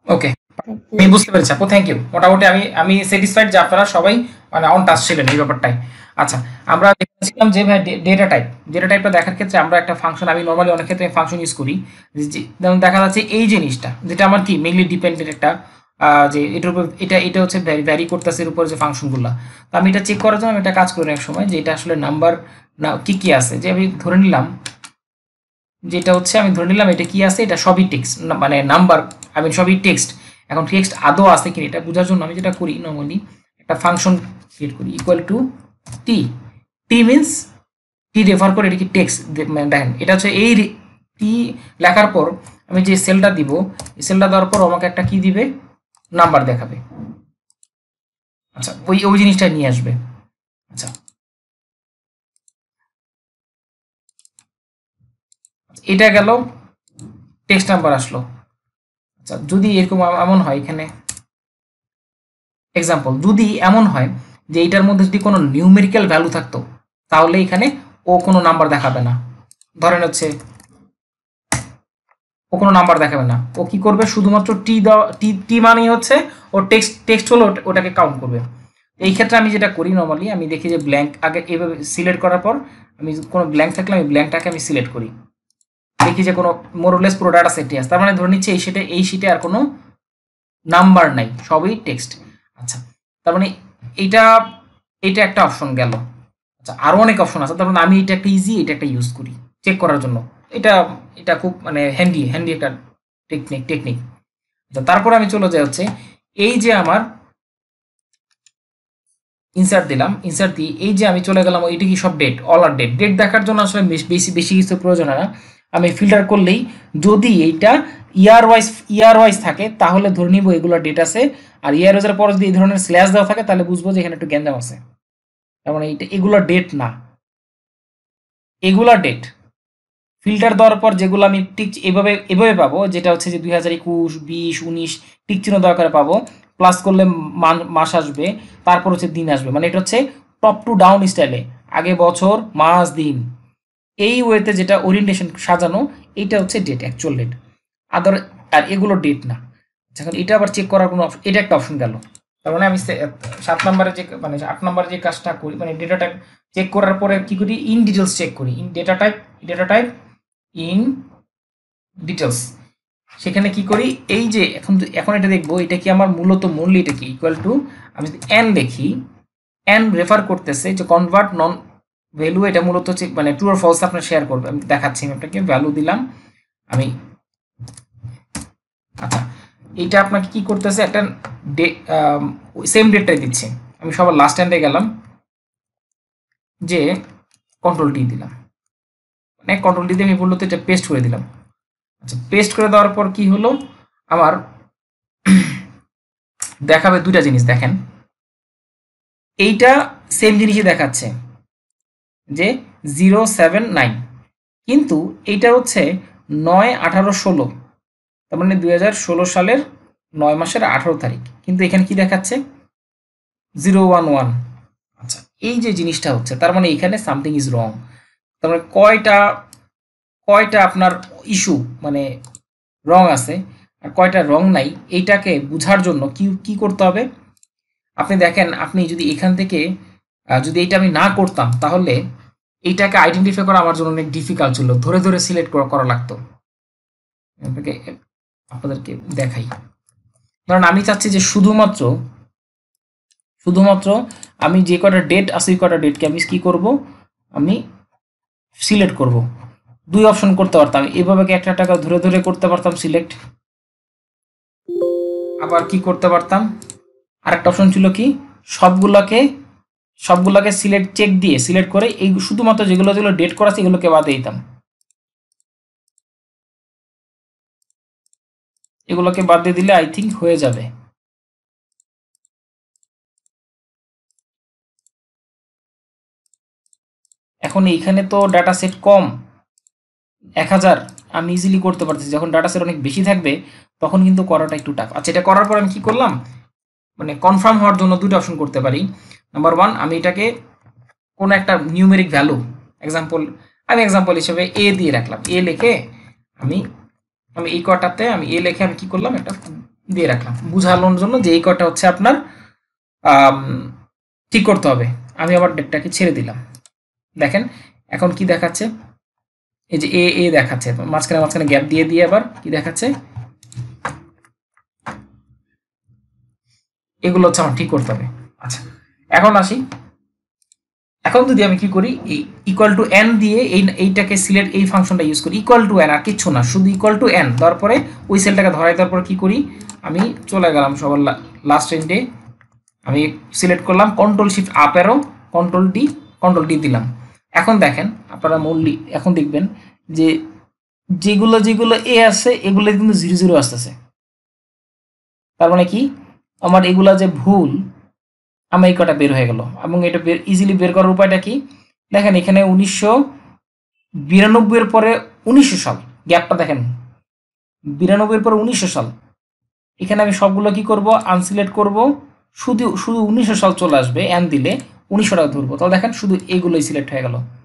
ওকে, আমি বুঝতে পেরেছি আপু, থ্যাংক ইউ। মোটামুটি আমি আমি স্যাটিসফাইড যে আপনারা সবাই মানে অন টাচ ছিলেন এই ব্যাপারটাই। আচ্ছা, আমরা দেখছিলাম যে ভাই ডেটা টাইপটা দেখার ক্ষেত্রে আমরা একটা ফাংশন, আমি নর্মালি অনেক ক্ষেত্রে ফাংশন ইউজ করি। যেমন দেখা যাচ্ছে এই জিনিসটা যেটা আমার কি মেইনলি ডিপেন্ডেন্ট একটা যে এটার উপর এটা হচ্ছে ভ্যারি করতেছে এর উপর যে ফাংশনগুলো। তো আমি এটা চেক করার জন্য আমি একটা কাজ করি এক সময়, যে এটা আসলে নাম্বার না কি কি আছে, যে আমি ধরে নিলাম যেটা হচ্ছে আমি ধরে নিলাম এটা কি আছে, এটা সবই টেক্সট, মানে নাম্বার, আমি সবই টেক্সট। এখন টেক্সট আদৌ আছে কিনা এটা বোঝার জন্য আমি যেটা করি নর্মালি একটা ফাংশন ক্রিয়েট করি equal to T. T means T refer করে এটা কি টেক্সট, দেখেন এটা হচ্ছে এই টি লেখার পর আমি যে সেলটা দিব, এই সেলটা দেওয়ার পর আমাকে একটা কি দিবে, নাম্বার দেখাবে। আচ্ছা, ওই ওই জিনিসটা নিয়ে আসবে। আচ্ছা, এটা গেল টেক্সট নাম্বার আসলো। আচ্ছা, যদি এরকম এমন হয় এখানে এক্সাম্পল, যদি এমন হয় যে এইটার মধ্যে যদি কোনো নিউমেরিক্যাল ভ্যালু থাকতো তাহলে এখানে ও কোনো নাম্বার দেখাবে না। ধরেন হচ্ছে ও কোনো নাম্বার দেখাবে না, ও কি করবে শুধুমাত্র টি দেওয়া, টি টি মানে হচ্ছে ও টেক্সট টেক্সট হলো ওটাকে কাউন্ট করবে। এই ক্ষেত্রে আমি যেটা করি নর্মালি আমি দেখি যে ব্ল্যাঙ্ক আগে এভাবে সিলেক্ট করার পর আমি কোনো ব্ল্যাঙ্ক থাকলে আমি ব্ল্যাঙ্কটাকে আমি সিলেক্ট করি, দেখি যে কোনো মোরলেস পুরো ডাটা সেটই আছে, তার মানে ধরে নিচ্ছে এই শিটে আর কোনো নাম্বার নাই, সবই টেক্সট। আচ্ছা, তার মানে এইটা এইটা একটা অপশন গেল। আচ্ছা, আরো অনেক অপশন আছে, তার মানে আমি এটা একটা ইজি, এটা একটা ইউজ করি চেক করার জন্য। এটা এটা খুব মানে হ্যান্ডি হ্যান্ডি একটা টেকনিক। আচ্ছা, তারপরে আমি চলে যাই হচ্ছে এই যে আমার ইনসার্ট দিলাম, ইনসার্ট দিয়ে এই যে আমি চলে গেলাম এইটা কি সব ডেট, অল আর ডেট। ডেট দেখার জন্য আসলে বেশি বেশি কিছু প্রয়োজন হয় না, আমি ফিল্টার করলেই যদি এইটা ইয়ার ওয়াইজ থাকে তাহলে ধরে নিব এগুলো ডেট আছে, আর ইয়ার ওয়াইজের পর যদি এই ধরনের স্ল্যাশ দেওয়া থাকে তাহলে বুঝবো যে এখানে একটু গ্যাঞ্জাম আছে। তার মানে এইটা এগুলো ডেট না, এগুলা ডেট। ফিল্টার দেওয়ার পর যেগুলো আমি টিক এভাবে এভাবে পাবো, যেটা হচ্ছে যে 2021, 20, 19 টিক চিহ্ন দেওয়া করে পাবো, প্লাস করলে মাস আসবে, তারপর হচ্ছে দিন আসবে, মানে এটা হচ্ছে টপ টু ডাউন স্টাইলে, আগে বছর মাস দিন এই ওয়েতে যেটা ওরিয়েন্টেশন সাজানো, এইটা হচ্ছে ডেট, অ্যাকচুয়াল ডেট। আদার আর এগুলো ডেট না। এখন এটা আবার চেক করার কোনো এটা একটা অপশন গেল। তার মানে আমি 7 নম্বরে যে মানে 8 নম্বরে যে কাজটা করি, মানে ডেটা টাইপ চেক করার পরে কি করি, ইন ডিটেলস চেক করি, in data type in details. সেখানে কি করি, এই যে এখন এটা দেখবো এটা কি আমার মূলত মূল্য, এটা কি ইকুয়াল টু, আমি যদি এন দেখি, এন রেফার করতেছে যে কনভার্ট নন ভ্যালু, এটা মূলত হচ্ছে মানে ট্রু আর ফলস আপনার শেয়ার করবে, আমি দেখাচ্ছি, আমি আপনাকে ভ্যালু দিলাম আমি। আচ্ছা, এইটা আপনাকে কি করতেছে, একটা সেম ডেটটাই দিচ্ছে। আমি সবার লাস্ট এন্ডে গেলাম, যে কন্ট্রোল ডি দিলাম, মানে কন্ট্রোল ডি দিয়ে আমি বললো তো এটা পেস্ট করে দিলাম। আচ্ছা, পেস্ট করে দেওয়ার পর কি হলো, আমার দেখাবে দুইটা জিনিস, দেখেন এইটা সেম জিনিসই দেখাচ্ছে যে 079, কিন্তু এইটা হচ্ছে 9/18/16, তার মানে 2016 সালের 9 মাসের 18 তারিখ, কিন্তু এখানে কি দেখাচ্ছে 011। আচ্ছা, এই যে জিনিসটা হচ্ছে তার মানে এখানে সামথিং ইজ রং। তার মানে কয়টা কয়টা আপনার ইস্যু মানে রং আছে আর কয়টা রং নাই, এইটাকে বোঝার জন্য কি কি করতে হবে, আপনি দেখেন আপনি যদি এখান থেকে যদি এইটা আমি না করতাম তাহলে এইটাকে আইডেন্টিফাই করা আমার জন্য অনেক ডিফিকাল্ট ছিল, ধরে ধরে সিলেক্ট করা লাগতো। আপনাকে আপনাদেরকে দেখাই, কারণ আমি চাচ্ছি যে শুধুমাত্র শুধুমাত্র আমি যে কটা ডেট আছে ওই কটা ডেটকে আমি কি করব, আমি সিলেক্ট করব। দুই অপশন করতে পারতাম, এভাবে কি একটা টাকা ধরে ধরে করতে পারতাম সিলেক্ট, আবার কি করতে পারতাম, আরেকটা অপশন ছিল কি, সবগুলোকে সবগুলোকে সিলেক্ট চেক দিয়ে সিলেক্ট করে এই শুধুমাত্র যেগুলো যেগুলো ডেট করা আছে এগুলোকে বাদ দিতাম, এগুলোকে বাদ দিয়ে দিলে আই থিঙ্ক হয়ে যাবে। এখন এইখানে তো ডাটা সেট কম, 1000 আমি ইজিলি করতে পারতেছি, যখন ডাটা সেট অনেক বেশি থাকবে তখন কিন্তু করাটা একটু টাফ। আচ্ছা, এটা করার পর আমি কি করলাম, মানে কনফার্ম হওয়ার জন্য দুটো অপশন করতে পারি। নাম্বার ওয়ান, আমি এটাকে কোনো একটা নিউমেরিক ভ্যালু, এক্সাম্পল হিসেবে এ দিয়ে রাখলাম, এ লিখে আমি আমি এই কটাতে আমি এ লিখে আমি কি করলাম, একটা দিয়ে রাখলাম বুঝানোর জন্য যে এই কটা হচ্ছে আপনার ঠিক করতে হবে। আমি আবার ডেটটাকে ছেড়ে দিলাম। দেখেন এখন কি দেখাচ্ছে, এই যে এ দেখাচ্ছে, মাঝখানে মাঝখানে গ্যাপ দিয়ে দিয়ে আবার কি দেখাচ্ছে, এগুলো হচ্ছে আমার ঠিক করতে হবে। আচ্ছা এখন আসি, এখন যদি আমি কি করি এই ইকুয়াল টু এন দিয়ে এইটাকে সিলেক্ট, এই ফাংশনটা ইউজ করি, ইকুয়াল টু এন আর কিচ্ছু না, শুধু ইকুয়াল টু এন দেওয়ার পরে ওই সেলটাকে ধরাই দেওয়ার পর কি করি, আমি চলে গেলাম সবার লাস্ট এন্ডে, আমি সিলেক্ট করলাম control shift up arrow, control D দিলাম। এখন দেখেন আপনারা মূল্য এখন দেখবেন যে যেগুলো যেগুলো এ আছে এগুলো কিন্তু 0 0 আসতেছে, তার মানে কি আমার এগুলা যে ভুল, আমার এই কটা বের হয়ে গেল। এবং এটা ইজিলি বের করার উপায়টা কি, দেখেন এখানে 1992 এর পরে 1900 সাল, গ্যাপটা দেখেন 92 এর পরে 1900 সাল, এখানে আমি সবগুলো কি করব আনসিলেক্ট করব, শুধু শুধু 1900 সাল চলে আসবে, এন দিলে 1900 টাকা ধরবো, তাহলে দেখেন শুধু এইগুলোই সিলেক্ট হয়ে গেল।